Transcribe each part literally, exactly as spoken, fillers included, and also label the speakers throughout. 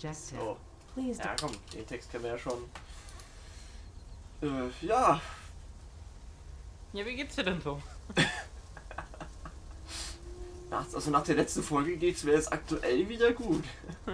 Speaker 1: objective.
Speaker 2: So. Ja komm, den Text kennen wir ja schon. Äh, ja.
Speaker 3: Ja, wie geht's dir denn so?
Speaker 2: Nach, also nach der letzten Folge geht's mir jetzt aktuell wieder gut.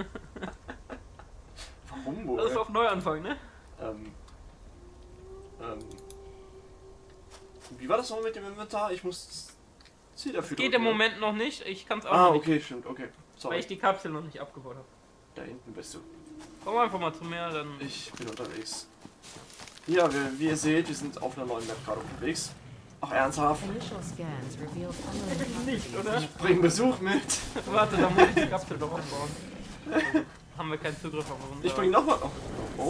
Speaker 2: Warum wohl?
Speaker 3: Das ist auf Neuanfang, ne?
Speaker 2: Ähm, ähm, wie war das noch mit dem Inventar? Ich muss Ziel dafür
Speaker 3: Geht
Speaker 2: drücken,
Speaker 3: im
Speaker 2: ne?
Speaker 3: Moment noch nicht. Ich kann es auch
Speaker 2: Ah,
Speaker 3: noch nicht,
Speaker 2: okay, stimmt, okay. Sorry.
Speaker 3: weil ich die Kapsel noch nicht abgebaut habe.
Speaker 2: Da hinten bist du.
Speaker 3: Komm einfach mal zu mir, dann...
Speaker 2: Ich bin unterwegs. Ja, wie, wie ihr seht, wir sind auf einer neuen Map gerade unterwegs. Ach, ernsthaft?
Speaker 3: Nicht, oder?
Speaker 2: Ich bring Besuch mit.
Speaker 3: Warte, da muss ich die Kapsel doch aufbauen. Also, haben wir keinen Zugriff auf unser...
Speaker 2: Ich bring nochmal. Oh. Oh.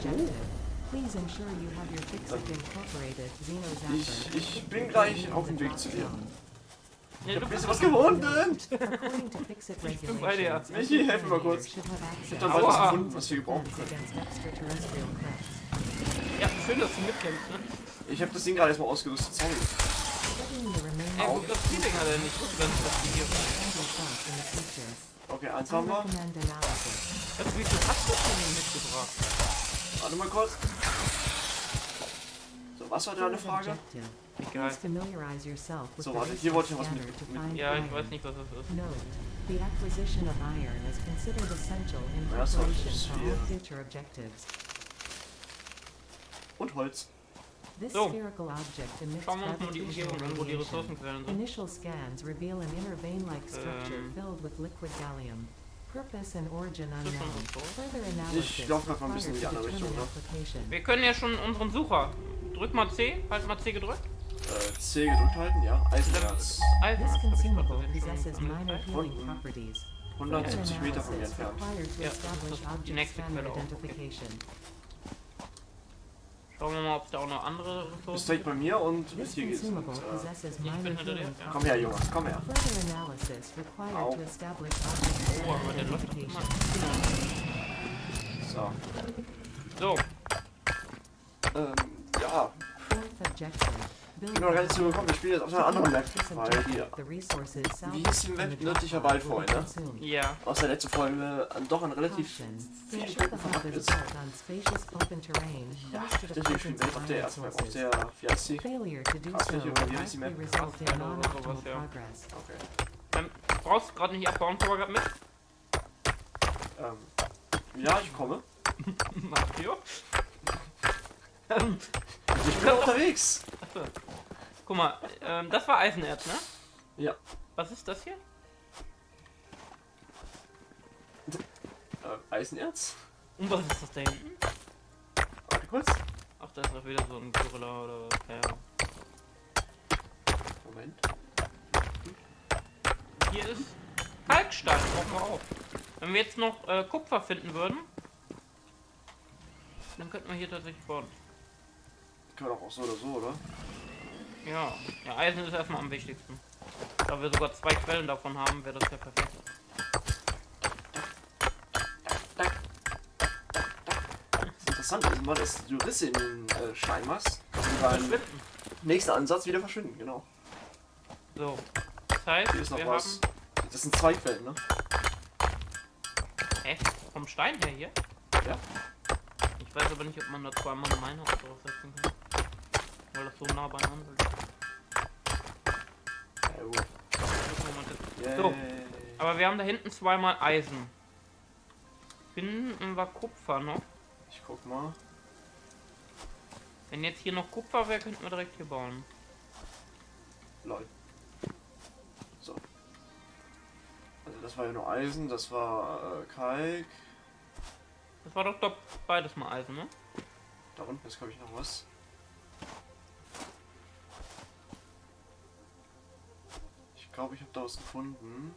Speaker 2: Ich, ich bin gleich auf dem Weg zu dir.
Speaker 3: Ja,
Speaker 2: Ich
Speaker 3: du
Speaker 2: hab ein
Speaker 3: bist
Speaker 2: bisschen was gefunden.
Speaker 3: Ich bin bei dir.
Speaker 2: Michi, helf mir mal kurz. Ich hab dann was gefunden, was wir gebrauchen können.
Speaker 3: Ja, schön, dass du mitkämpfst, ne?
Speaker 2: Ich hab das Ding gerade erstmal ausgerüstet. Sorry.
Speaker 3: Ey, wo gibt's die Dinger denn? Ich wusste gar nicht, dass die hier sind.
Speaker 2: Okay, eins haben wir.
Speaker 3: Also, wie viel hast du denn mitgebracht?
Speaker 2: Warte mal kurz. So, was war deine Frage?
Speaker 3: Egal.
Speaker 2: So, warte, hier wollte ich noch was mit.
Speaker 3: Ja, ich weiß nicht, was das ist.
Speaker 1: The acquisition of iron is considered essential in
Speaker 2: Ja, das war
Speaker 1: preparation
Speaker 2: das
Speaker 1: for
Speaker 2: hier.
Speaker 1: all future objectives.
Speaker 2: Und Holz.
Speaker 1: This
Speaker 3: So.
Speaker 1: spherical object emits
Speaker 3: Schauen wir uns mal die
Speaker 1: gravitational
Speaker 3: Umgebung an, wo die
Speaker 1: radiation.
Speaker 3: Ressourcenquellen sind.
Speaker 1: Initial scans reveal an inner vein-like structure
Speaker 3: Ähm.
Speaker 1: filled with liquid gallium. Purpose and origin
Speaker 3: Das ist
Speaker 1: unknown.
Speaker 3: schon so.
Speaker 1: Further analysis
Speaker 2: Ich lauf grad mal ein bisschen in die
Speaker 1: required
Speaker 2: andere
Speaker 1: to
Speaker 2: Richtung,
Speaker 1: determine
Speaker 2: ne?
Speaker 1: application.
Speaker 3: Wir können ja schon unseren Sucher. Drück mal C, halt mal C gedrückt.
Speaker 2: Äh, C gedrückt halten, ja. Eisenerz.
Speaker 3: Eisen,
Speaker 1: This
Speaker 3: das hab ich
Speaker 1: consumable
Speaker 3: gerade gesehen,
Speaker 1: possesses
Speaker 3: schon
Speaker 1: minor
Speaker 3: angezeigt.
Speaker 1: healing
Speaker 2: Unten.
Speaker 1: properties.
Speaker 2: hundertsiebzig Meter von mir
Speaker 1: Analysis
Speaker 2: entfernt.
Speaker 1: required to
Speaker 3: Ja,
Speaker 1: establish
Speaker 3: das ist die
Speaker 1: object
Speaker 3: nächste
Speaker 1: scanner
Speaker 3: Quelle auch, okay.
Speaker 1: identification.
Speaker 3: Schauen wir mal, ob es da auch noch andere
Speaker 2: Bist
Speaker 3: Ressourcen
Speaker 2: direkt bei mir und
Speaker 1: This
Speaker 2: hier geht's. Und,
Speaker 1: consumable
Speaker 2: äh,
Speaker 1: possesses
Speaker 3: bin
Speaker 1: minor
Speaker 3: hinter dir,
Speaker 1: healing
Speaker 3: ja.
Speaker 2: komm her, Junge, komm her.
Speaker 1: Further analysis required
Speaker 2: Au.
Speaker 1: to establish object
Speaker 3: Oh, aber der
Speaker 1: scanner
Speaker 3: läuft doch immer.
Speaker 1: identification.
Speaker 2: So.
Speaker 3: So,
Speaker 2: Ähm, ja.
Speaker 1: Fourth objective.
Speaker 2: Ich bin noch gar nicht zu gekommen. Ich spiele jetzt auf einer anderen Map, weil die.
Speaker 1: The resources
Speaker 2: Wie hieß die Map? Nördlicher Wald vorhin, ne?
Speaker 3: ja.
Speaker 2: Aus der letzten Folge an doch ein relativ viel Stücken verpackt ist. Ja, deswegen spielen wir jetzt auf der ersten Map. Auf der. Wie heißt die?
Speaker 1: Failure to do so
Speaker 2: Kraftfläche, oder wie heißt die
Speaker 1: likely
Speaker 2: Map?
Speaker 1: result in
Speaker 3: Kraftfläche oder
Speaker 1: non-optimal
Speaker 3: sowas, ja.
Speaker 1: progress.
Speaker 2: Okay.
Speaker 3: Ähm, brauchst du gerade nicht abbauen, komm mal grad mit.
Speaker 2: Ähm. Ja, ich komme.
Speaker 3: Mario. Ähm,
Speaker 2: Ich bin unterwegs.
Speaker 3: achso. Guck mal, ähm, das war Eisenerz, ne?
Speaker 2: Ja.
Speaker 3: Was ist das hier?
Speaker 2: Äh, Eisenerz?
Speaker 3: Und was ist das da hinten?
Speaker 2: Warte kurz.
Speaker 3: Ach, da ist doch wieder so ein Gorilla oder was. Ja.
Speaker 2: Moment.
Speaker 3: Hier ist Kalkstein, brauchen wir auch. Wenn wir jetzt noch äh, Kupfer finden würden, dann könnten wir hier tatsächlich bauen.
Speaker 2: Können wir doch auch so oder so, oder?
Speaker 3: Ja, ja, Eisen ist erstmal am wichtigsten. Da wir sogar zwei Quellen davon haben, wäre das ja perfekt.
Speaker 2: Das ist interessant, also mal, dass du Risse in den äh, Stein machst. Und beim
Speaker 3: Verschwinden.
Speaker 2: nächsten Ansatz wieder verschwinden, genau.
Speaker 3: So, das heißt,
Speaker 2: Hier ist noch
Speaker 3: wir
Speaker 2: was.
Speaker 3: haben...
Speaker 2: Das sind zwei Quellen, ne?
Speaker 3: Hä? Vom Stein her hier?
Speaker 2: Ja.
Speaker 3: Ich weiß aber nicht, ob man da zweimal eine Mine draufsetzen kann. Weil das so nah beieinander ist.
Speaker 2: Ja, gut. Yay.
Speaker 3: So, aber wir haben da hinten zweimal Eisen. Finden wir Kupfer noch.
Speaker 2: Ich guck mal.
Speaker 3: Wenn jetzt hier noch Kupfer wäre, könnten wir direkt hier bauen.
Speaker 2: Lol. So. Also das war ja nur Eisen, das war äh, Kalk.
Speaker 3: Das war doch, doch beides mal Eisen, ne?
Speaker 2: Da unten ist, glaube ich, noch was. Ich glaube, ich habe da was gefunden.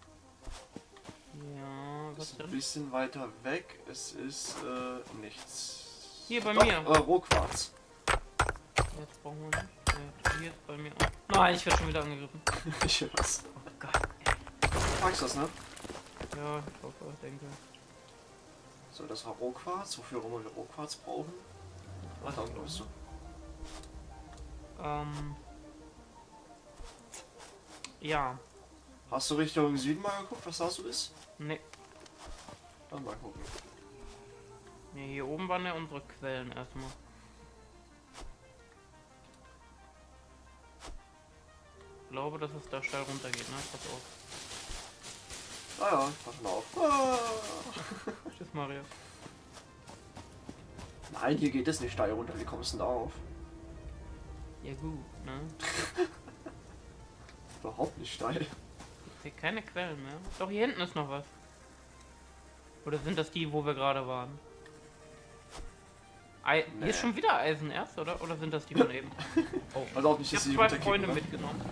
Speaker 3: Ja,
Speaker 2: Das
Speaker 3: was
Speaker 2: ist ein
Speaker 3: denn?
Speaker 2: bisschen weiter weg. Es ist äh, nichts.
Speaker 3: Hier bei
Speaker 2: Doch,
Speaker 3: mir.
Speaker 2: Äh, Rohquarz.
Speaker 3: Jetzt brauchen wir nicht. Ja, hier ist bei mir auch. Nein, ich werde schon wieder angegriffen.
Speaker 2: Ich was.
Speaker 3: Oh Gott.
Speaker 2: Du magst das, ne?
Speaker 3: Ja, ich hoffe, ich denke.
Speaker 2: So, das war Rohquarz. Wofür auch immer wir Rohquarz brauchen. Was
Speaker 3: Was?
Speaker 2: glaubst du?
Speaker 3: Ähm. Ja.
Speaker 2: Hast du Richtung Süden mal geguckt, was da so ist?
Speaker 3: Ne.
Speaker 2: Dann mal gucken.
Speaker 3: Ne, hier oben waren ja unsere Quellen erstmal. Ich glaube, dass es da steil runtergeht, ne? Pass auf.
Speaker 2: Ah ja, pass mal auf. Ah.
Speaker 3: Tschüss, Mario.
Speaker 2: Nein, hier geht es nicht steil runter. Wie kommst du denn da auf?
Speaker 3: Ja gut, ne?
Speaker 2: Überhaupt nicht steil.
Speaker 3: Ich sehe keine Quellen mehr. Doch, hier hinten ist noch was. Oder sind das die, wo wir gerade waren? Ei
Speaker 2: Nee.
Speaker 3: Hier ist schon wieder Eisenerz, oder? Oder sind das die von eben? Oh.
Speaker 2: Also auch nicht,
Speaker 3: Ich
Speaker 2: dass
Speaker 3: habe
Speaker 2: sie
Speaker 3: zwei
Speaker 2: runterkippen,
Speaker 3: Freunde
Speaker 2: oder?
Speaker 3: mitgenommen.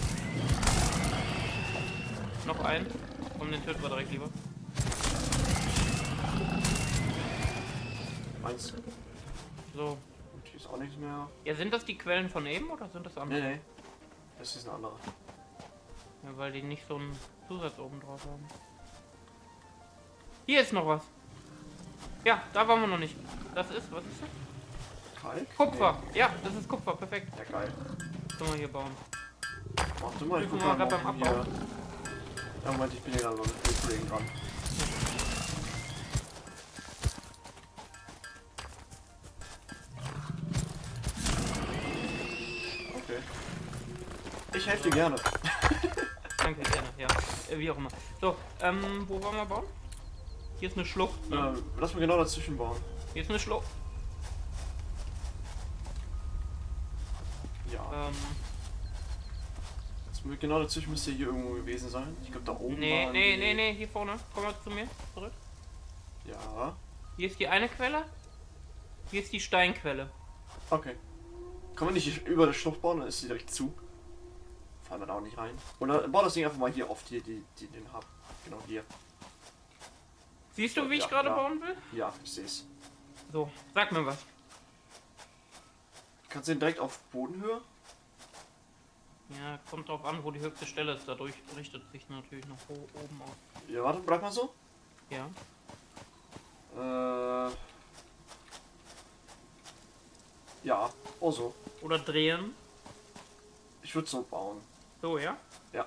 Speaker 3: Noch einen. Und den töten wir direkt lieber.
Speaker 2: Eins.
Speaker 3: So.
Speaker 2: Und hier ist auch nichts mehr.
Speaker 3: Ja, sind das die Quellen von eben oder sind das andere?
Speaker 2: Nee, nee. Das ist eine andere.
Speaker 3: Ja, weil die nicht so einen Zusatz oben drauf haben. Hier ist noch was. Ja, da waren wir noch nicht. Das ist, was ist das?
Speaker 2: Kalk?
Speaker 3: Kupfer. Ja, das ist Kupfer, perfekt.
Speaker 2: Nee. Ja, geil.
Speaker 3: Können wir hier bauen.
Speaker 2: Warte mal, ich
Speaker 3: Prüfen
Speaker 2: guck
Speaker 3: wir
Speaker 2: mal
Speaker 3: grad
Speaker 2: noch
Speaker 3: beim
Speaker 2: hier.
Speaker 3: Abbau.
Speaker 2: Ja, Moment, ich bin hier gerade noch mit den Kollegen dran. Okay. Ich helfe dir gerne.
Speaker 3: Danke, gerne, ja. Äh, wie auch immer. So, ähm, wo wollen wir bauen? Hier ist eine Schlucht. Ne?
Speaker 2: Ähm, lass mal genau dazwischen bauen.
Speaker 3: Hier ist eine Schlucht.
Speaker 2: Ja.
Speaker 3: Ähm,
Speaker 2: Jetzt, mü- genau dazwischen müsste hier irgendwo gewesen sein. Ich glaube da oben
Speaker 3: nee,
Speaker 2: waren
Speaker 3: nee,
Speaker 2: die-
Speaker 3: nee, nee, hier vorne. Komm mal zu mir, zurück.
Speaker 2: Ja.
Speaker 3: Hier ist die eine Quelle. Hier ist die Steinquelle.
Speaker 2: Okay. Kann man nicht über der Schlucht bauen, dann ist sie direkt zu. Fallen wir da auch nicht rein. Und dann bau das Ding einfach mal hier auf, die, die, die den hab. Genau hier.
Speaker 3: Siehst du, wie ich
Speaker 2: Ja,
Speaker 3: gerade
Speaker 2: ja.
Speaker 3: bauen will?
Speaker 2: Ja, ich seh's.
Speaker 3: So, sag mir was.
Speaker 2: Kannst du den direkt auf Bodenhöhe?
Speaker 3: Ja, kommt drauf an, wo die höchste Stelle ist. Dadurch richtet sich natürlich noch ho- oben aus.
Speaker 2: Ja, warte, bleib mal so.
Speaker 3: Ja.
Speaker 2: Äh. Ja, oh so.
Speaker 3: Oder drehen.
Speaker 2: Ich würde so bauen.
Speaker 3: So, ja?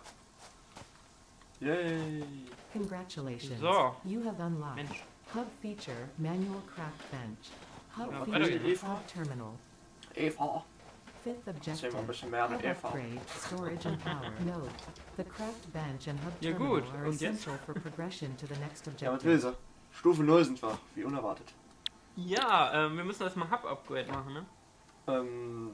Speaker 2: Yay.
Speaker 1: Congratulations.
Speaker 3: So.
Speaker 1: You have unlocked
Speaker 3: Mensch.
Speaker 1: Hub Feature Manual Craft Bench. Hub
Speaker 3: Ja,
Speaker 1: Feature
Speaker 3: weitergeht.
Speaker 1: Hub Terminal.
Speaker 2: Eva.
Speaker 1: Fifth objective.
Speaker 2: Erzähl mal ein bisschen mehr mit
Speaker 1: Hub
Speaker 2: Eva.
Speaker 1: upgrade, storage and power. Note: the craft bench and hub
Speaker 3: Ja,
Speaker 1: terminal
Speaker 3: gut.
Speaker 1: are
Speaker 3: Und jetzt?
Speaker 1: essential for progression to the next
Speaker 2: Ja, was will
Speaker 1: objective.
Speaker 2: sie? Stufe null sind wir. Wie unerwartet.
Speaker 3: Ja, ähm, wir müssen erstmal Hub-Upgrade machen, ne?
Speaker 2: Ähm.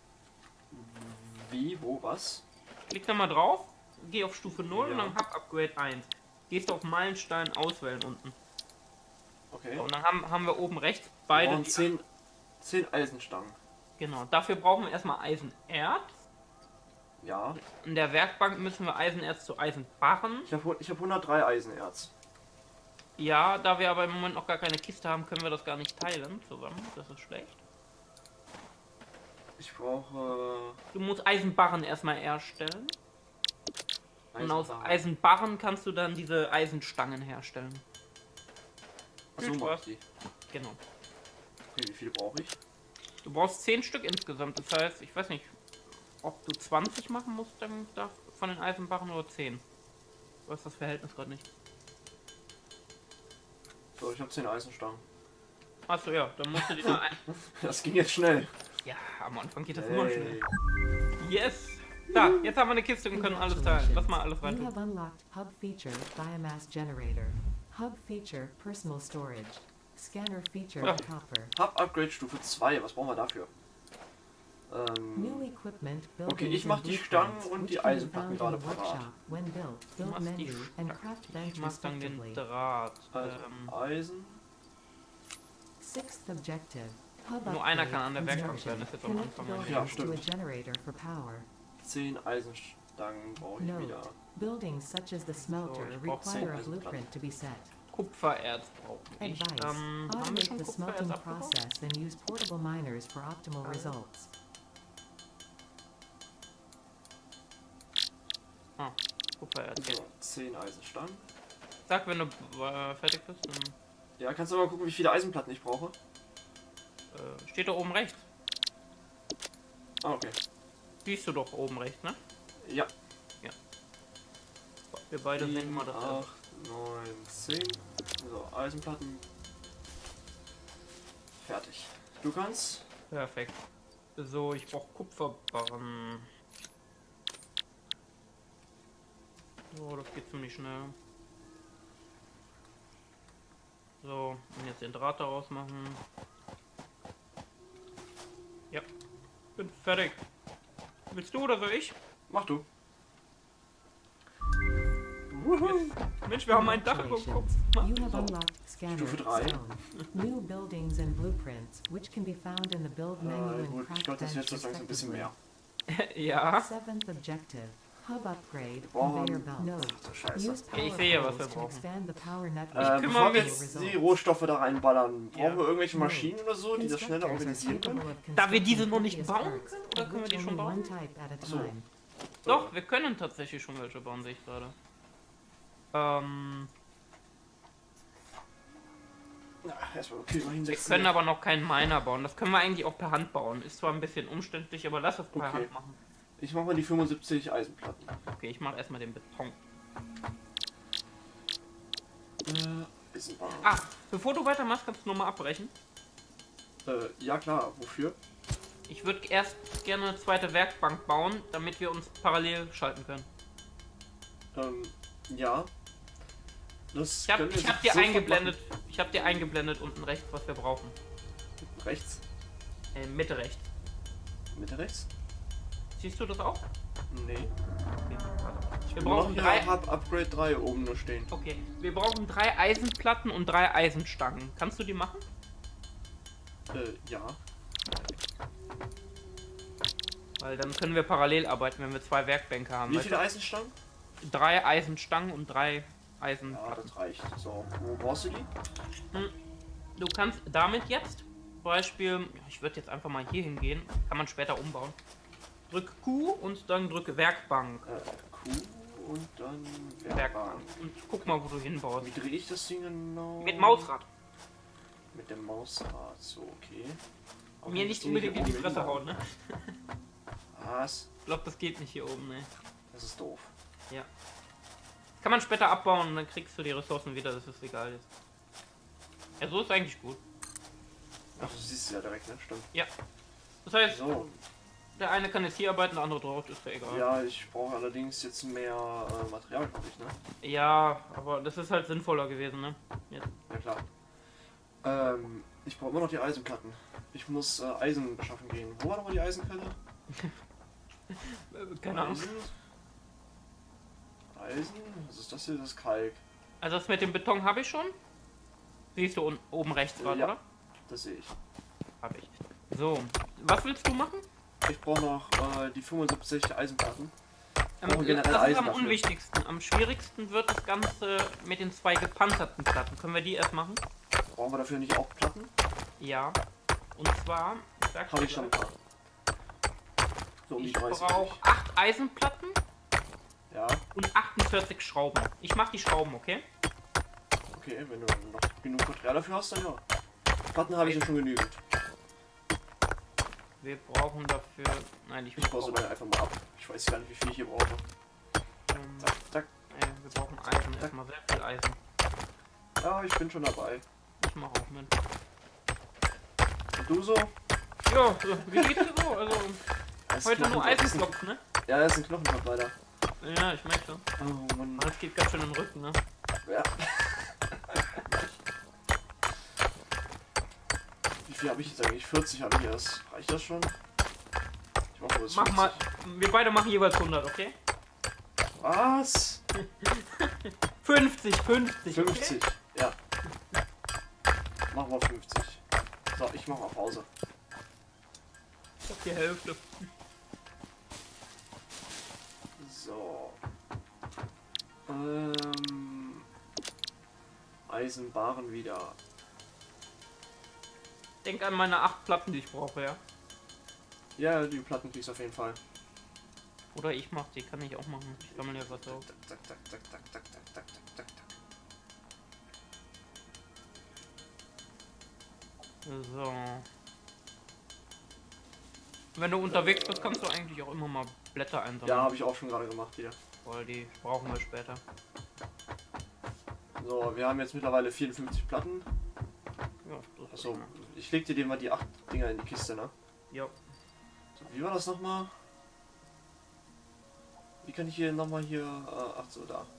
Speaker 2: Wie, wo, was?
Speaker 3: Klick da mal drauf, geh auf Stufe null
Speaker 2: Ja.
Speaker 3: und dann Hub-Upgrade eins. Gehst du auf Meilenstein auswählen unten.
Speaker 2: Okay.
Speaker 3: So, und dann haben, haben wir oben rechts
Speaker 2: Wir
Speaker 3: beide.
Speaker 2: brauchen
Speaker 3: die-
Speaker 2: zehn, zehn Eisenstangen.
Speaker 3: Genau, dafür brauchen wir erstmal Eisenerz.
Speaker 2: Ja.
Speaker 3: In der Werkbank müssen wir Eisenerz zu Eisenbarren.
Speaker 2: Ich habe ich hab hundertdrei Eisenerz.
Speaker 3: Ja, da wir aber im Moment noch gar keine Kiste haben, können wir das gar nicht teilen zusammen. Das ist schlecht.
Speaker 2: Ich brauche.
Speaker 3: Du musst Eisenbarren erstmal erstellen.
Speaker 2: Äh,
Speaker 3: Und aus
Speaker 2: Eisenbarren.
Speaker 3: Eisenbarren kannst du dann diese Eisenstangen herstellen.
Speaker 2: Ach so,
Speaker 3: Viel
Speaker 2: mach
Speaker 3: Spaß.
Speaker 2: ich die.
Speaker 3: Genau.
Speaker 2: Okay, wie viele brauche ich?
Speaker 3: Du brauchst zehn Stück insgesamt. Das heißt, ich weiß nicht, ob du zwanzig machen musst dann da von den Eisenbarren oder zehn. Ich weiß das Verhältnis gerade nicht.
Speaker 2: So, ich habe zehn Eisenstangen.
Speaker 3: Achso, ja, dann musst du die da ein.
Speaker 2: Das ging jetzt schnell.
Speaker 3: Ja, am Anfang geht das immer schnell.
Speaker 2: Hey.
Speaker 3: Yes! Da, jetzt haben wir eine Kiste und können alles teilen. Lass mal alles rein
Speaker 1: You
Speaker 3: tun.
Speaker 1: have unlocked Hub Feature Biomass Generator. Hub Feature Personal Storage. Scanner Feature
Speaker 3: Ja.
Speaker 1: Copper.
Speaker 2: Hub Upgrade Stufe zwei. Was brauchen wir dafür?
Speaker 1: New
Speaker 2: Ähm.
Speaker 1: equipment,
Speaker 2: Okay,
Speaker 1: buildings
Speaker 2: ich mach
Speaker 1: and
Speaker 2: die Stangen
Speaker 1: blueprints,
Speaker 2: und
Speaker 1: which
Speaker 2: die
Speaker 1: can be
Speaker 2: Eisenplatten
Speaker 1: found in
Speaker 2: gerade
Speaker 1: the
Speaker 2: parat.
Speaker 1: workshop when built,
Speaker 3: Du
Speaker 1: build
Speaker 3: machst die
Speaker 1: menu, and
Speaker 3: Stangen.
Speaker 1: craft bench
Speaker 3: Ich mach dann den
Speaker 1: respectively.
Speaker 3: Draht.
Speaker 2: Also
Speaker 3: Ähm,
Speaker 2: Eisen.
Speaker 1: Sixth objective. Hub
Speaker 3: Nur einer
Speaker 1: upgrade,
Speaker 3: kann an der Werkbank
Speaker 1: construction.
Speaker 3: werden, das ist jetzt am
Speaker 1: Connect
Speaker 3: Anfang.
Speaker 1: buildings
Speaker 2: Ja,
Speaker 1: to a
Speaker 2: stimmt.
Speaker 1: generator for power.
Speaker 2: zehn Eisenstangen brauche ich
Speaker 1: Note:
Speaker 2: wieder.
Speaker 1: buildings such as the smelter
Speaker 3: ich brauch zehn
Speaker 1: require a
Speaker 2: Eisenplatten.
Speaker 1: blueprint to be set.
Speaker 3: Kupfererz brauche ich.
Speaker 1: Advice:
Speaker 3: Ähm, haben wir
Speaker 1: automate
Speaker 3: schon
Speaker 1: the
Speaker 3: Kupfererz
Speaker 1: smelting
Speaker 3: abgebaut?
Speaker 1: process and use portable miners for optimal
Speaker 2: Ah.
Speaker 1: results.
Speaker 3: Ah, Kupfererz. Okay.
Speaker 2: So, zehn Eisenstangen.
Speaker 3: Sag, wenn du äh, fertig bist, dann
Speaker 2: Ja, kannst du mal gucken, wie viele Eisenplatten ich brauche?
Speaker 3: äh, steht da oben rechts.
Speaker 2: Ah, okay.
Speaker 3: Siehst du doch oben rechts, ne?
Speaker 2: Ja.
Speaker 3: Wir beide sehen immer das.
Speaker 2: acht, neun, zehn. So, Eisenplatten. fertig. Du kannst?
Speaker 3: Perfekt. So, ich brauche Kupferbarren. So, das geht ziemlich schnell. So, und jetzt den Draht daraus machen. Ja, bin fertig. Willst du oder soll ich?
Speaker 2: Mach du.
Speaker 3: Yes. Mensch, wir haben ein Dach über dem Kopf.
Speaker 1: Congratulations. You have unlocked Scanner
Speaker 2: Stufe drei.
Speaker 1: Stone. New buildings and blueprints, which can be found in the build menu
Speaker 2: Äh,
Speaker 1: and
Speaker 2: gut, ich
Speaker 1: craft
Speaker 2: glaube, das wird
Speaker 1: bench
Speaker 2: jetzt langsam ein bisschen
Speaker 1: respectively.
Speaker 2: mehr.
Speaker 3: Ja.
Speaker 1: Seventh objective. Hub upgrade,
Speaker 2: brauchen-
Speaker 1: conveyor belt node.
Speaker 2: Ach du Scheiße.
Speaker 1: Use
Speaker 3: Okay, ich
Speaker 1: power
Speaker 3: sehe, was
Speaker 1: poles
Speaker 3: wir
Speaker 1: to
Speaker 3: brauchen.
Speaker 1: expand the power network.
Speaker 2: Äh,
Speaker 3: kümmere
Speaker 2: bevor wir
Speaker 3: mich.
Speaker 2: jetzt die Rohstoffe da reinballern, brauchen
Speaker 3: Ja.
Speaker 2: wir irgendwelche Maschinen oder so, die das schneller
Speaker 1: Constructors are
Speaker 2: organisieren können?
Speaker 1: capable of
Speaker 3: Da wir diese
Speaker 1: constructing
Speaker 3: noch nicht
Speaker 1: copious
Speaker 3: bauen
Speaker 1: parts,
Speaker 3: können, oder
Speaker 1: of
Speaker 3: können wir
Speaker 1: which
Speaker 3: die schon
Speaker 1: only
Speaker 3: bauen?
Speaker 1: one type at a
Speaker 2: So.
Speaker 1: time.
Speaker 3: Doch, wir können tatsächlich schon welche bauen, sehe ich gerade. Ähm,
Speaker 2: Na, erstmal okay, mal
Speaker 3: wir
Speaker 2: hinsetzen.
Speaker 3: können aber noch keinen Miner bauen. Das können wir eigentlich auch per Hand bauen. Ist zwar ein bisschen umständlich, aber lass es per
Speaker 2: Okay.
Speaker 3: Hand machen.
Speaker 2: Ich mache mal die fünfundsiebzig Eisenplatten.
Speaker 3: Okay, ich mache erstmal den Beton.
Speaker 2: Äh, Eisenbahn.
Speaker 3: Ah, bevor du weitermachst, kannst du nochmal abbrechen.
Speaker 2: Äh, ja klar, wofür?
Speaker 3: Ich würde erst gerne eine zweite Werkbank bauen, damit wir uns parallel schalten können.
Speaker 2: Ähm, ja. Das
Speaker 3: Ich habe
Speaker 2: können wir
Speaker 3: ich hab dir
Speaker 2: sofort
Speaker 3: eingeblendet, ich habe dir eingeblendet unten rechts, was wir brauchen.
Speaker 2: machen. Rechts?
Speaker 3: Äh, Mitte rechts.
Speaker 2: Mitte rechts?
Speaker 3: Siehst du das auch?
Speaker 2: Nee.
Speaker 3: Okay, warte. Wir
Speaker 2: Nur noch
Speaker 3: brauchen
Speaker 2: hier
Speaker 3: drei.
Speaker 2: Hub Upgrade drei oben nur stehen.
Speaker 3: Okay, wir brauchen drei Eisenplatten und drei Eisenstangen. Kannst du die machen?
Speaker 2: Äh, ja.
Speaker 3: Weil dann können wir parallel arbeiten, wenn wir zwei Werkbänke haben.
Speaker 2: Wie
Speaker 3: weißt
Speaker 2: viele Eisenstangen?
Speaker 3: du? Drei Eisenstangen und drei
Speaker 2: Ja,
Speaker 3: Eisenplatten.
Speaker 2: das reicht. So, wo brauchst du die?
Speaker 3: Du kannst damit jetzt, zum Beispiel, ich würde jetzt einfach mal hier hingehen, kann man später umbauen. Drück Q und dann drücke Werkbank.
Speaker 2: Äh, Q und dann
Speaker 3: Werkbank.
Speaker 2: Werkbank.
Speaker 3: Und guck mal, wo du hinbaust.
Speaker 2: Wie drehe ich das Ding genau?
Speaker 3: Mit Mausrad.
Speaker 2: Mit dem Mausrad, so, okay. Aber
Speaker 3: Mir
Speaker 2: das
Speaker 3: nicht
Speaker 2: Ding
Speaker 3: unbedingt in
Speaker 2: hier
Speaker 3: die
Speaker 2: oben
Speaker 3: Fresse
Speaker 2: hinbauen.
Speaker 3: hauen, ne?
Speaker 2: Was?
Speaker 3: Ich glaube, das geht nicht hier oben, ne?
Speaker 2: Das ist doof.
Speaker 3: Ja. Kann man später abbauen und dann kriegst du die Ressourcen wieder, das ist egal jetzt. Ja, so ist eigentlich gut.
Speaker 2: Ach, du siehst es ja direkt, ne? Stimmt.
Speaker 3: Ja. Das heißt,
Speaker 2: So,
Speaker 3: der eine kann jetzt hier arbeiten, der andere dort, ist ja egal.
Speaker 2: ja, ich brauche allerdings jetzt mehr äh, Material, glaube ich, ne?
Speaker 3: Ja, aber das ist halt sinnvoller gewesen, ne? Jetzt.
Speaker 2: Ja, klar. Ähm, ich brauche immer noch die Eisenplatten. Ich muss äh, Eisen beschaffen gehen. Wo war nochmal die Eisenquelle?
Speaker 3: Äh, Keine Ahnung.
Speaker 2: Eisen? Eisen? Was ist das hier? Das ist Kalk.
Speaker 3: Also das mit dem Beton habe ich schon. Siehst du un- oben rechts gerade,
Speaker 2: Ja.
Speaker 3: oder?
Speaker 2: Das sehe ich.
Speaker 3: Habe ich. So, was willst du machen?
Speaker 2: Ich brauche noch äh, die fünfundsiebzig Eisenplatten.
Speaker 3: Ähm,
Speaker 2: Brauchen generell
Speaker 3: das ist
Speaker 2: Eisen
Speaker 3: am
Speaker 2: dafür.
Speaker 3: unwichtigsten. Am schwierigsten wird das Ganze mit den zwei gepanzerten Platten. Können wir die erst machen?
Speaker 2: Brauchen wir dafür nicht auch Platten?
Speaker 3: Ja. Und zwar, ich sag's
Speaker 2: Habe
Speaker 3: dir
Speaker 2: ich schon ein
Speaker 3: gleich,
Speaker 2: paar. So um die
Speaker 3: ich
Speaker 2: dreißig.
Speaker 3: brauche acht Eisenplatten
Speaker 2: Ja,
Speaker 3: und achtundvierzig Schrauben. Ich mache die Schrauben, okay?
Speaker 2: okay, wenn du noch genug Material dafür hast, dann ja. Platten habe ich ja schon genügend.
Speaker 3: Wir brauchen dafür... Nein, ich
Speaker 2: Ich baue sie
Speaker 3: brauche...
Speaker 2: dann einfach mal ab. Ich weiß gar nicht, wie viel ich hier brauche.
Speaker 3: Ähm,
Speaker 2: Zack, zack.
Speaker 3: äh, wir brauchen Eisen, erstmal sehr viel Eisen.
Speaker 2: Ja, ich bin schon dabei.
Speaker 3: Ich mache auch mit.
Speaker 2: Und du so?
Speaker 3: Ja, so, wie geht's dir so? Also,
Speaker 2: Das ist
Speaker 3: heute nur
Speaker 2: Knochenjob.
Speaker 3: Eisenklopf, ne?
Speaker 2: Ja, das ist ein Knochenjob leider.
Speaker 3: Ja, ich merke schon.
Speaker 2: Oh Mann.
Speaker 3: Das geht ganz schön in den Rücken, ne?
Speaker 2: Ja. Wie viel habe ich jetzt eigentlich? vierzig habe ich erst. Reicht das schon? Ich mache das
Speaker 3: Mach mal, wir beide machen jeweils hundert, okay?
Speaker 2: Was?
Speaker 3: fünfzig, fünfzig, okay?
Speaker 2: fünfzig. Ja. Machen wir fünfzig. So, ich mache mal Pause.
Speaker 3: Ich hab die Hälfte.
Speaker 2: So. Ähm. Eisenbaren wieder.
Speaker 3: Denk an meine acht Platten, die ich brauche, ja?
Speaker 2: Ja, die Platten kriegst du auf jeden Fall.
Speaker 3: Oder ich mach die, kann ich auch machen. Ich sammle ja was auf.
Speaker 2: Tak, tak, tak, tak, tak, tak, tak, tak, tak, tak.
Speaker 3: So. Wenn du unterwegs bist, kannst du eigentlich auch immer mal Blätter einsammeln.
Speaker 2: Ja, habe ich auch schon gerade gemacht hier.
Speaker 3: Weil die brauchen wir später.
Speaker 2: So, wir haben jetzt mittlerweile vierundfünfzig Platten.
Speaker 3: Ja, das ist
Speaker 2: Achso,
Speaker 3: ne?
Speaker 2: ich leg dir den mal die acht Dinger in die Kiste, ne?
Speaker 3: Jo.
Speaker 2: So, wie war das nochmal? Wie kann ich hier nochmal hier... Äh, ach so, da.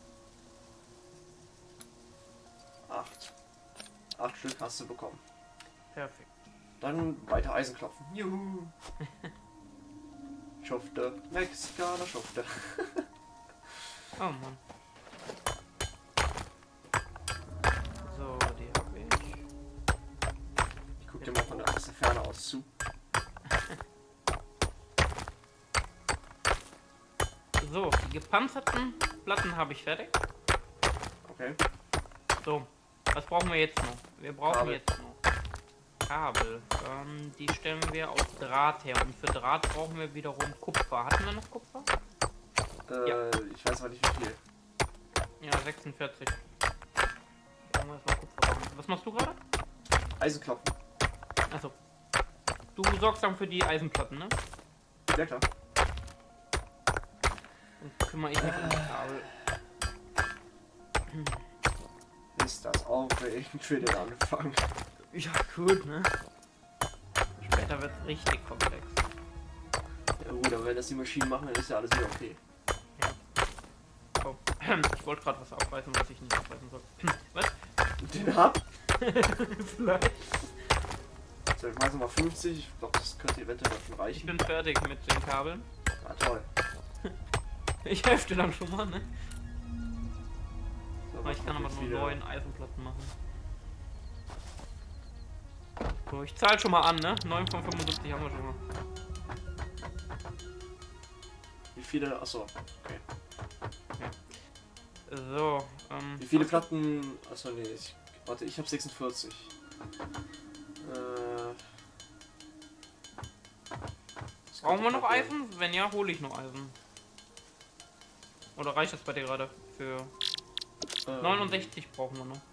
Speaker 2: Acht. Acht Stück hast du bekommen.
Speaker 3: Perfekt.
Speaker 2: Dann weiter Eisen klopfen. Juhu. Schufte. Mexikaner Schufte.
Speaker 3: Oh Mann. So, die hab ich.
Speaker 2: Ich guck dir mal von der, aus der Ferne aus zu.
Speaker 3: So, die gepanzerten Platten habe ich fertig.
Speaker 2: Okay.
Speaker 3: So, was brauchen wir jetzt noch? Wir brauchen
Speaker 2: Kabel.
Speaker 3: jetzt noch Kabel. Ähm, die stellen wir aus Draht her. Und für Draht brauchen wir wiederum Kupfer. Hatten wir noch Kupfer?
Speaker 2: Äh,
Speaker 3: Ja.
Speaker 2: ich weiß aber nicht wie viel.
Speaker 3: Ja, sechsundvierzig. Brauchen wir erstmal Kupfer bauen. Was machst du gerade?
Speaker 2: Eisenklopfen.
Speaker 3: Achso. Du sorgst dann für die Eisenplatten, ne?
Speaker 2: Ja klar.
Speaker 3: Und kümmere ich mich um die Kabel.
Speaker 2: Ist das aufregend für den Anfang.
Speaker 3: Ja, gut, ne? Später wird es richtig komplex.
Speaker 2: Ja gut, aber wenn das die Maschinen machen, dann ist ja alles wieder okay.
Speaker 3: Oh. Ich wollte gerade was aufreißen, was ich nicht aufreißen soll. Was?
Speaker 2: Den Hub?
Speaker 3: Vielleicht.
Speaker 2: So, ich mach mal fünfzig. Ich glaube, das könnte eventuell schon
Speaker 3: Ich
Speaker 2: reichen.
Speaker 3: bin fertig mit den Kabeln.
Speaker 2: Ah, toll.
Speaker 3: Ich helfe dir dann schon mal, ne?
Speaker 2: So,
Speaker 3: Aber ich
Speaker 2: was
Speaker 3: kann aber
Speaker 2: jetzt
Speaker 3: nur
Speaker 2: wieder?
Speaker 3: neun Eisenplatten machen. So, ich zahle schon mal an, ne? neun von fünfundsiebzig haben wir schon mal.
Speaker 2: Wie viele? Achso, okay.
Speaker 3: So, ähm.
Speaker 2: Wie viele
Speaker 3: was-
Speaker 2: Platten? Achso, nee. Ich, warte, ich habe sechsundvierzig. Äh, das
Speaker 3: Brauchen wir
Speaker 2: könnte
Speaker 3: noch
Speaker 2: knapp
Speaker 3: Eisen? Wenn ja, hole ich noch Eisen. Oder reicht das bei dir gerade? Für
Speaker 2: werden. Ähm,
Speaker 3: neunundsechzig brauchen wir noch.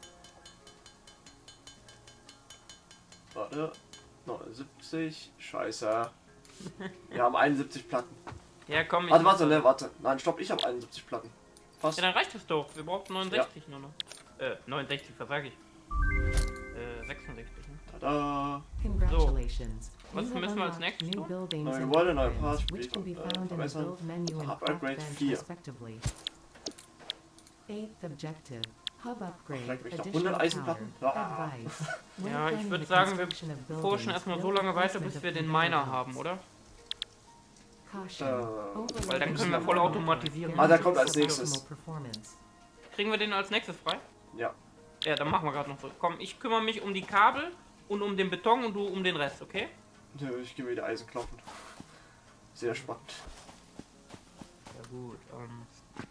Speaker 2: Warte. neunundsiebzig. Scheiße. Wir haben einundsiebzig Platten.
Speaker 3: Ja, komm, ich.
Speaker 2: Warte, warte, ne, warte. Nein, stopp, ich habe einundsiebzig Platten. Fast.
Speaker 3: Ja, dann reicht es doch. Wir brauchen neunundsechzig nur noch. Äh, neunundsechzig, was sag ich? Äh, sechsundsechzig, ne?
Speaker 2: Tada.
Speaker 1: Congratulations.
Speaker 3: Was
Speaker 1: You have
Speaker 3: müssen wir als
Speaker 1: unlocked
Speaker 3: nächstes
Speaker 1: new
Speaker 3: tun?
Speaker 1: buildings
Speaker 2: Neue
Speaker 1: and
Speaker 2: Gebäude, neue
Speaker 1: upgrades,
Speaker 2: Parts,
Speaker 1: which can be
Speaker 2: äh,
Speaker 1: found in the
Speaker 2: verbessern.
Speaker 1: build menu and
Speaker 2: Hub
Speaker 1: craft
Speaker 2: Upgrade
Speaker 1: bench
Speaker 2: vier.
Speaker 1: respectively. Eighth objective. Hub upgrade.
Speaker 2: Vielleicht möchte ich noch
Speaker 1: Additional
Speaker 2: hundert Eisenplatten.
Speaker 1: power.
Speaker 2: Ah.
Speaker 1: Advice. When
Speaker 3: Ja, ich
Speaker 1: planning
Speaker 3: würde
Speaker 1: the
Speaker 3: sagen, wir
Speaker 1: construction of
Speaker 3: forschen
Speaker 1: buildings,
Speaker 3: erstmal so
Speaker 1: build
Speaker 3: lange weiter,
Speaker 1: placement
Speaker 3: bis
Speaker 1: of
Speaker 3: wir den
Speaker 1: conveyor
Speaker 3: Miner
Speaker 1: belts.
Speaker 3: haben, oder?
Speaker 1: Caution.
Speaker 2: Äh,
Speaker 1: Overloading
Speaker 3: Weil dann können wir
Speaker 1: the
Speaker 3: voll
Speaker 1: network
Speaker 3: automatisieren.
Speaker 2: Ah, da kommt als
Speaker 1: damages
Speaker 2: nächstes.
Speaker 1: suboptimal performance.
Speaker 3: Kriegen wir den als nächstes frei?
Speaker 2: Ja.
Speaker 3: Ja, dann machen wir gerade noch so. Komm, ich kümmere mich um die Kabel und um den Beton und du um den Rest, okay?
Speaker 2: Nö, ich gehe wieder Eisen klopfen. Sehr spannend.
Speaker 3: Ja gut, ähm.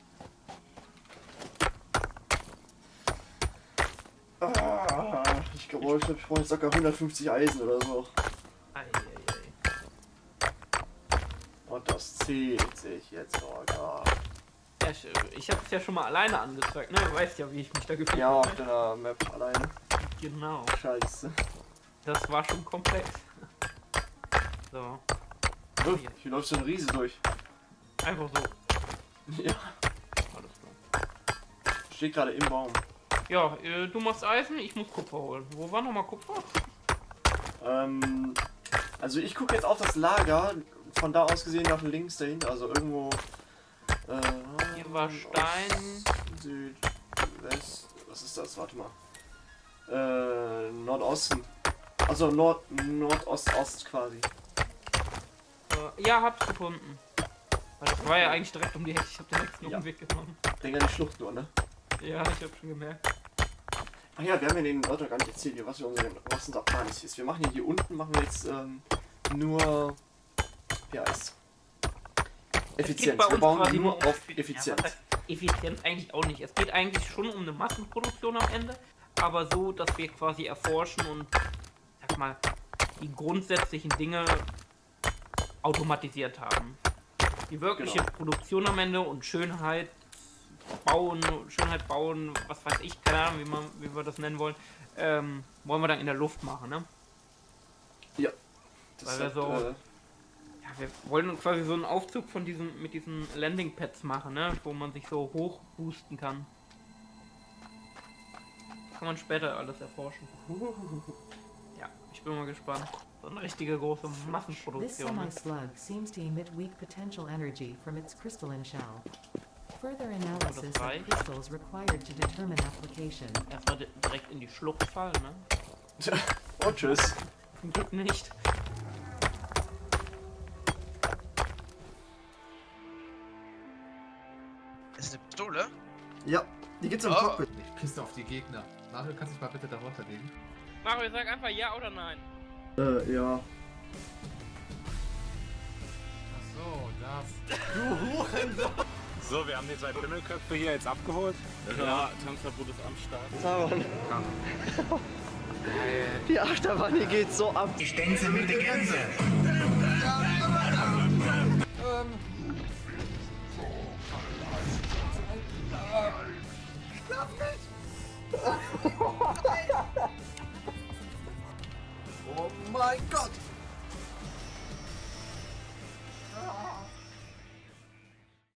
Speaker 2: Ah, ich glaube, ich, glaub, ich brauche jetzt locker hundertfünfzig Eisen oder so.
Speaker 3: Ei, ei, ei.
Speaker 2: Und das zählt sich jetzt sogar.
Speaker 3: Ja, ich ich habe es ja schon mal alleine angezeigt, ne? Du weißt ja, wie ich mich da gefühlt
Speaker 2: Ja,
Speaker 3: habe.
Speaker 2: auf der Map alleine.
Speaker 3: Genau,
Speaker 2: Scheiße.
Speaker 3: das war schon komplex. So,
Speaker 2: Oh, hier läuft so ein Riese durch.
Speaker 3: einfach so.
Speaker 2: Ja,
Speaker 3: Alles klar.
Speaker 2: steht gerade im Baum.
Speaker 3: Ja, äh, du machst Eisen, ich muss Kupfer holen. Wo war nochmal Kupfer?
Speaker 2: Ähm, also ich gucke jetzt auf das Lager, von da aus gesehen nach links dahin, also irgendwo. Äh,
Speaker 3: Hier war Stein.
Speaker 2: Ost, Südwest. Was ist das? Warte mal. Äh, Nordosten. Also Nord, Nordost-Ost quasi.
Speaker 3: Äh, ja, hab's gefunden. Weil das war ja eigentlich direkt um die Ecke. Ich hab den nächsten
Speaker 2: Ja.
Speaker 3: Umweg genommen.
Speaker 2: Denk an die Schlucht nur, ne?
Speaker 3: Ja, ich hab schon gemerkt.
Speaker 2: Ach ja, wir haben ja den Leuten gar nicht erzählt, hier, was, wir unsere, was unser Plan ist. Jetzt, wir machen hier, hier unten, machen wir jetzt ähm, nur, wie heißt Effizienz.
Speaker 3: bei
Speaker 2: Wir
Speaker 3: uns
Speaker 2: bauen
Speaker 3: quasi
Speaker 2: nur
Speaker 3: um
Speaker 2: auf
Speaker 3: Effi-
Speaker 2: Effizienz.
Speaker 3: Ja, was heißt Effizienz eigentlich auch nicht. Es geht eigentlich schon um eine Massenproduktion am Ende, aber so, dass wir quasi erforschen und, sag mal, die grundsätzlichen Dinge automatisiert haben. Die wirkliche
Speaker 2: Genau.
Speaker 3: Produktion am Ende und Schönheit bauen, Schönheit bauen, was weiß ich, keine Ahnung, wie, man, wie wir das nennen wollen, ähm, wollen wir dann in der Luft machen, ne?
Speaker 2: Das
Speaker 3: Weil wir
Speaker 2: hat,
Speaker 3: so-
Speaker 2: äh,
Speaker 3: Ja, wir wollen quasi so einen Aufzug von diesen, mit diesen Landing-Pads machen, ne? Wo man sich so hoch boosten kann. Kann man später alles erforschen. Ja. Ich bin mal gespannt. So eine richtige große
Speaker 1: This
Speaker 3: Massenproduktion. Ne?
Speaker 1: semi-slug seems to emit weak potential energy from its crystalline shell. Further analysis of
Speaker 3: reicht.
Speaker 1: crystals required to determine application.
Speaker 3: Erstmal di- direkt in die Schlucht fallen, ne?
Speaker 2: Tja, und tschüss.
Speaker 3: Geht nicht.
Speaker 4: Ist eine Pistole?
Speaker 2: Ja, die gibt's im
Speaker 4: Oh.
Speaker 2: Cockpit.
Speaker 5: Ich pisse auf die Gegner. Mario, kannst du dich mal bitte darunter legen?
Speaker 3: Mario, sag einfach ja oder nein.
Speaker 2: Äh, ja.
Speaker 5: Ach so, das.
Speaker 6: So, wir haben die zwei Pimmelköpfe hier jetzt abgeholt.
Speaker 7: Ja, Tanzverbot ist am Start.
Speaker 2: Saron. Die Achterbahn, die geht so ab.
Speaker 8: Die Stenzel mit der Gänse.